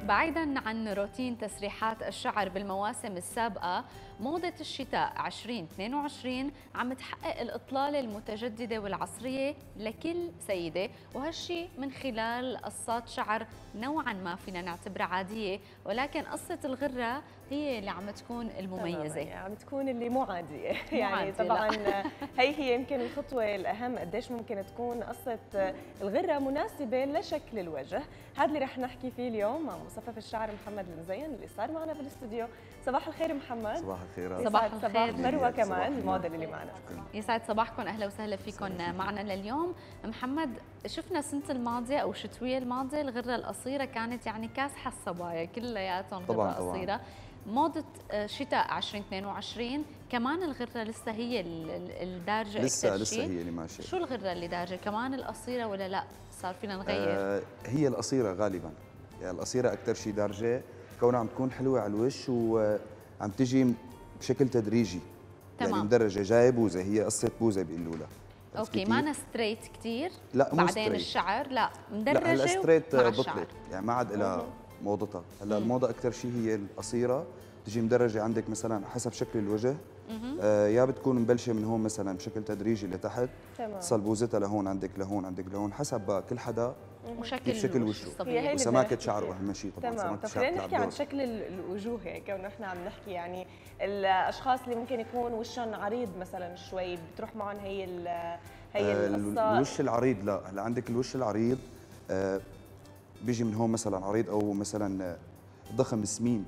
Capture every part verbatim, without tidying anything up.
بعيداً عن روتين تسريحات الشعر بالمواسم السابقة، موضة الشتاء ألفين واثنين وعشرين عم تحقق الإطلالة المتجددة والعصرية لكل سيدة، وهالشي من خلال قصات شعر نوعاً ما فينا نعتبرها عادية، ولكن قصة الغرة هي اللي عم تكون المميزة. يعني عم تكون اللي مو عادية. مو يعني عادية طبعاً هي هي يمكن الخطوة الأهم، قديش ممكن تكون قصة الغرة مناسبة لشكل الوجه. هذا اللي رح نحكي فيه اليوم مع مصفف الشعر محمد المزين اللي صار معنا بالاستوديو. صباح الخير محمد. صباح الخير. صباح الخير. صباح مروة كمان الموديل اللي معنا. يسعد صباحكم، اهلا وسهلا فيكم معنا لليوم. محمد، شفنا السنه الماضيه او الشتويه الماضيه الغره القصيره كانت يعني كاسحه الصبايا كلياتهم غره قصيره. موضه شتاء ألفين واثنين وعشرين كمان الغره لسه هي الدارجه لسه لسه هي اللي ماشيه. شو الغره اللي دارجه كمان القصيره ولا لا صار فينا نغير؟ آه هي القصيره غالبا، يعني القصيره اكثر شيء دارجه، كونها عم تكون حلوه على الوش وعم تجي بشكل تدريجي. تمام. يعني مدرجه جايه بوزه، هي قصه بوزه بيقولوا لها. اوكي، مانا ستريت كثير. لا مو بعدين ستريت. الشعر لا مدرجه. لا هلا ستريت بطلت، يعني ما عاد لها موضتها. هلا الموضه اكثر شيء هي القصيره، تجي مدرجه عندك مثلا حسب شكل الوجه. آه يا بتكون مبلشه من هون مثلا بشكل تدريجي لتحت، تصل بوزتها لهون، عندك لهون، عندك لهون، حسب كل حدا وشكل شكل وشه وسماكه شعره اهم شيء طبعا. تمام. طب خلينا نحكي عن شكل الوجوه هيك ونحن عم نحكي، يعني الاشخاص اللي ممكن يكون وشهم عريض مثلا شوي بتروح معهم هي ال هي آه القصه. الوش العريض لا، هلا عندك الوش العريض آه بيجي من هون مثلا عريض او مثلا ضخم سمين،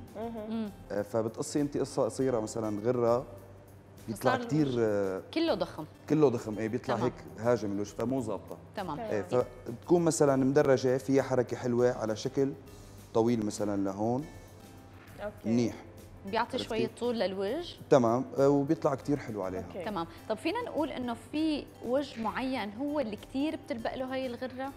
آه فبتقصي انت قصه قصيره مثلا غره بيطلع كثير آه كله ضخم كله ضخم، اي بيطلع تمام. هيك هاجم الوجه فمو ظابطه. تمام. ايه فتكون مثلا مدرجه فيها حركه حلوه على شكل طويل مثلا لهون. اوكي منيح، بيعطي شويه طول للوجه. تمام. آه وبيطلع كثير حلو عليها. أوكي. تمام. طب فينا نقول انه في وجه معين هو اللي كثير بتلبق له هي الغره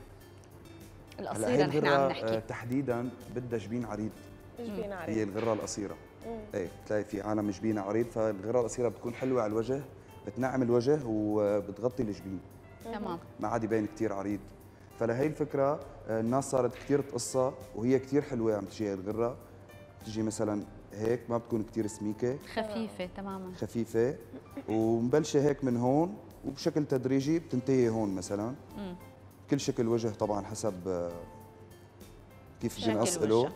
القصيره نحن عم نحكي؟ آه تحديدا بدها جبين عريض. جبين عريض هي الغره القصيره. ايه بتلاقي في عالم جبينها عريض، فالغره القصيره بتكون حلوه على الوجه، بتنعم الوجه وبتغطي الجبين. تمام. ما عاد يبين كثير عريض. فلهي الفكره الناس صارت كثير تقصها وهي كثير حلوه عم تجي الغره، بتجي مثلا هيك ما بتكون كثير سميكه، خفيفه تماما خفيفه ومبلشه هيك من هون وبشكل تدريجي بتنتهي هون مثلا. مم. كل شكل وجه طبعا حسب كيف بنقص له.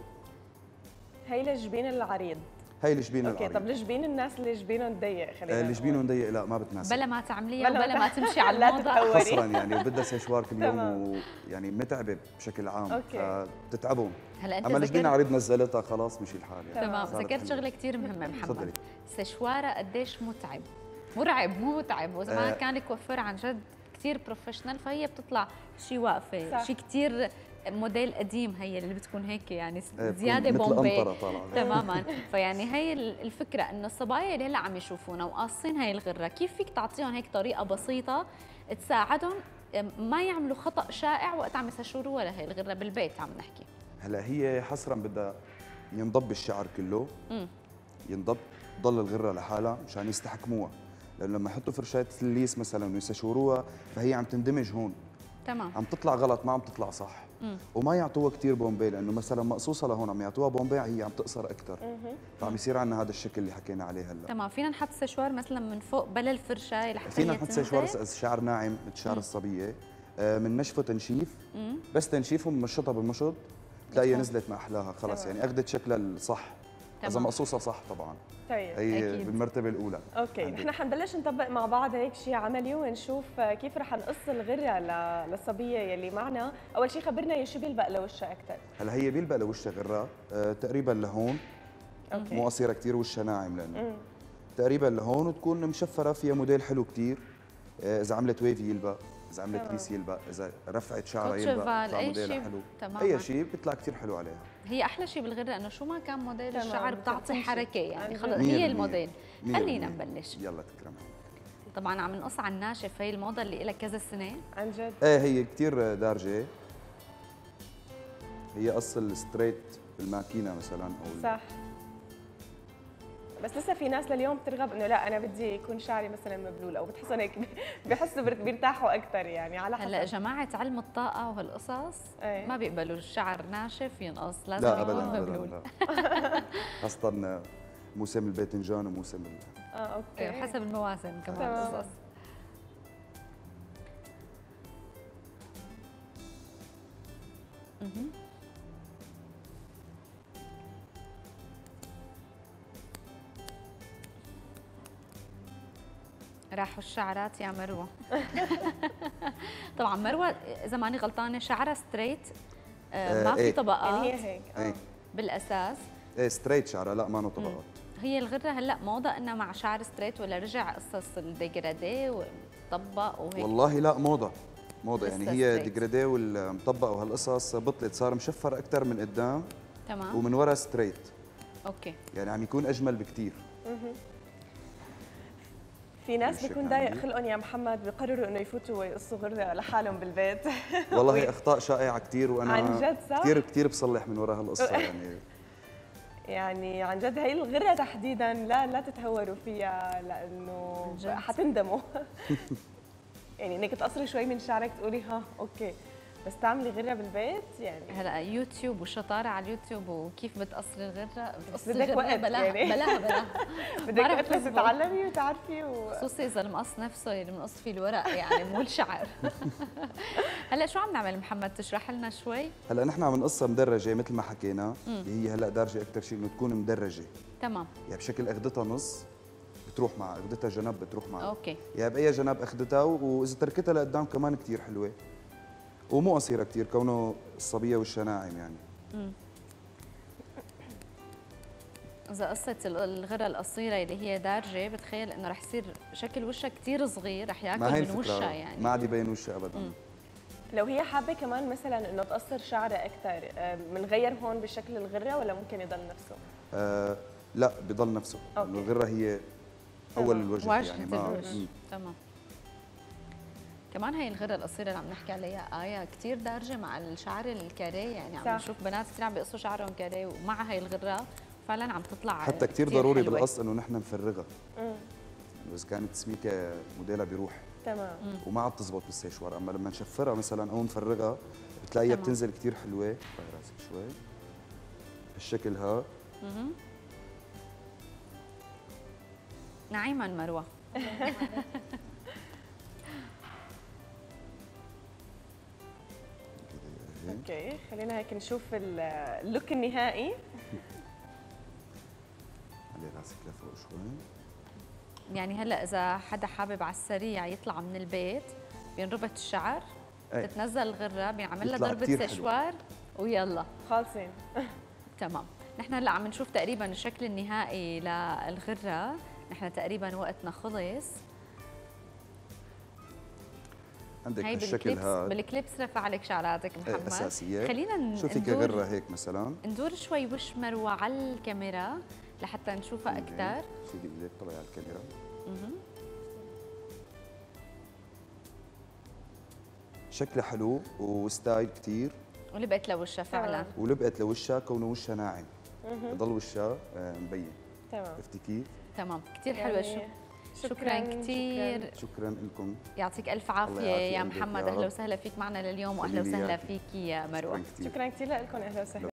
هي الجبين العريض. هي الجبين العريض. اوكي. طب الجبين الناس اللي جبينهم ضيق خلينا اللي جبينهم ضيق لا ما بتناسب، بلا ما تعمليها وبلا ما تمشي على الموضه خاصة يعني وبدها سيشوار كل يوم ويعني متعبه بشكل عام. أوكي. فبتتعبهم. هلا انت اما الجبين عريض نزلتها خلاص مشي الحال يعني. تمام. ذكرت شغله كثير مهمه محمد، السيشواره قديش متعب، مرعب مو متعب، واذا ما كان يكوفر عن جد كثير بروفيشنال فهي بتطلع شيء واقفه، شيء كثير موديل قديم هي اللي بتكون هيك يعني زياده بومبي تماما. فيعني هي الفكره انه الصبايا اللي هلا عم يشوفونا وقاصين هي الغره، كيف فيك تعطيهم هيك طريقه بسيطه تساعدهم ما يعملوا خطا شائع وقت عم يسشوروا ولا هي الغره بالبيت عم نحكي؟ هلا هي حصرا بدها ينضب الشعر كله. امم ينضب، تضل الغره لحالها مشان يستحكموها، لانه لما يحطوا فرشاه الليس مثلا ويسشوروها فهي عم تندمج هون. تمام. عم تطلع غلط، ما عم تطلع صح. مم. وما يعطوها كثير بومبي، لانه مثلا مقصوصه لهون عم يعطوها بومبي هي عم تقصر اكثر، فعم يصير عندنا هذا الشكل اللي حكينا عليه هلا. تمام. فينا نحط سشوار مثلا من فوق بلا الفرشه لحتى فينا نحط سشوار شعر ناعم مثل شعر الصبيه، من نشفه تنشيف. مم. بس تنشيف ومنشطها بالمشط تلاقيها نزلت ما احلاها خلص. تمام. يعني اخذت شكلها الصح. تمام. اذا مقصوصه صح طبعا. طيب هي أكيد. بالمرتبه الاولى. اوكي. نحن حنبلش نطبق مع بعض هيك شيء عملي ونشوف كيف رح نقص الغره للصبيه يلي معنا. اول شيء خبرنا شو بيلبق لوشها اكثر. هلا هي بيلبق لوشها غره آه تقريبا لهون. أوكي. مو قصيره كثير، وشها ناعم لانه مم. تقريبا لهون، وتكون مشفره فيها موديل حلو كثير. آه اذا عملت ويفي يلبق، اذا عملت ليس يلبق، اذا رفعت شعرها يلبق، بيطلع موديل حلو. تماما. اي شيء بيطلع كثير حلو عليها. هي احلى شيء بالغره انه شو ما كان موديل الشعر بتعطي حركه، يعني خلص هي الموديل. خلينا نبلش. يلا تكرمي. طبعا عم نقص على الناشف، هي الموضه اللي لها كذا سنه عن جد. ايه هي كثير دارجه. هي قص الستريت بالماكينه مثلا او صح. بس لسه في ناس لليوم بترغب انه لا انا بدي يكون شعري مثلا مبلول، او بتحسهم هيك بحسوا بيرتاحوا اكثر يعني على حسب. هلا جماعه علم الطاقه وهالقصص ايه؟ ما بيقبلوا الشعر ناشف ينقص، لازم لا يكون ابدا مبلول. ابدا خاصه موسم الباذنجان وموسم ال... اه اوكي، حسب المواسم كمان تمام. القصص. مهم. راحوا الشعرات يا مروه. طبعا مروه اذا ماني غلطانه شعرها ستريت، آه ما في إيه. طبقات يعني هي هيك ايه اه بالاساس. ايه ستريت شعرها، لا ما له طبقات. هي الغره هلا موضه انها مع شعر ستريت، ولا رجع قصص الديجرادي ومطبق وهيك؟ والله لا موضه موضه لسه يعني هي straight. ديجرادي والمطبق وهالقصص بطلت، صار مشفر اكثر من قدام تمام ومن ورا ستريت، اوكي. يعني عم يكون اجمل بكثير. في ناس بالشكل بيكون ضايق عندي. خلقهم يا محمد بيقرروا انه يفوتوا ويقصوا غره لحالهم بالبيت. والله هي اخطاء شائعه كثير، وانا عن جد صح؟ كثير كثير بصلح من وراء هالقصه يعني. يعني عن جد هي الغره تحديدا لا لا تتهوروا فيها لانه عن جد. حتندموا. يعني انك تقصري شوي من شعرك تقولي ها اوكي، بس تعملي غره بالبيت يعني هلا يوتيوب وشطاره على اليوتيوب وكيف بتقصري الغره، بتقصري بدك الغرة وقت بلاها يعني. بلاها بلاها بدك بعرف وقت بس تزبط. تتعلمي وتعرفي و... خصوصي اذا المقص نفسه اللي بنقص فيه الورق يعني مو الشعر. هلا شو عم نعمل محمد، تشرح لنا شوي؟ هلا نحن عم نقصها مدرجه مثل ما حكينا، اللي هي هلا دارجه اكثر شيء انه تكون مدرجه، تمام يعني بشكل اخذتها نص بتروح مع اخذتها جنب بتروح مع اوكي. يعني باي جنب اخذتها، واذا تركتها لقدام كمان كثير حلوه ومو قصيره كثير كونه الصبيه والشناعم يعني. امم اذا قصه الغره القصيره اللي هي دارجه بتخيل انه رح يصير شكل وشها كثير صغير، رح ياكل ما هي من وشها الفكره، يعني. ما عاد يبين وشها ابدا. مم. لو هي حابه كمان مثلا انه تقصر شعرها اكثر، بنغير هون بشكل الغره ولا ممكن يضل نفسه؟ آه لا بضل نفسه، أوكي. لأنه الغره هي اول الوجه واجهة يعني ما الوجه. مم. تمام. كمان هي الغره القصيره اللي عم نحكي عليها آية كثير دارجه مع الشعر الكاريه، يعني عم صح. نشوف بنات كثير عم بيقصوا شعرهم كاريه ومع هي الغره فعلا عم تطلع حتى كثير ضروري حلوة. بالقص انه نحن نفرغها، امم اذا كانت سميكه موديلها بيروح تمام. وما عاد تزبط بالسيشوار، اما لما نشفرها مثلا او نفرغها بتلاقيها تمام. بتنزل كثير حلوه. طيب راسك شوي بالشكل ها. مهم. نعيما مروه. اوكي خلينا هيك نشوف ال- اللوك النهائي. علي راسك لفوق شوي. يعني هلا اذا حدا حابب على السريع يطلع من البيت بينربط الشعر، أي. تتنزل الغره بينعمل لها بيطلع ضربه كتير حلو. سشوار ويلا خالصين. تمام. نحن هلا عم نشوف تقريبا الشكل النهائي للغره، نحن تقريبا وقتنا خلص. عندك هي هالشكل بالكليبس هذا بالكليبس رفع لك شعراتك إيه، محمد. اساسيه. خلينا ن- شوفي ندور كغره هيك مثلا ندور شوي وش مروه على الكاميرا لحتى نشوفها اكثر. سيدي ايدك طلعي على الكاميرا. مهم. شكلها حلو وستايل كثير، ولبقت لوشها فعلا. ولبقت لوشها كونه وشها ناعم، بضل وشها آه، مبين. تمام. عرفتي كيف؟ تمام كثير حلوه. شو يعني شكرا كثير، شكرا لكم. يعطيك الف الله عافيه يعافي يا قلبك محمد. يا اهلا رب. وسهلا فيك معنا لليوم، واهلا خليلي وسهلا إياكي. فيك يا مروه. شكرا كثير. شكرا كثير لكم، اهلا وسهلا.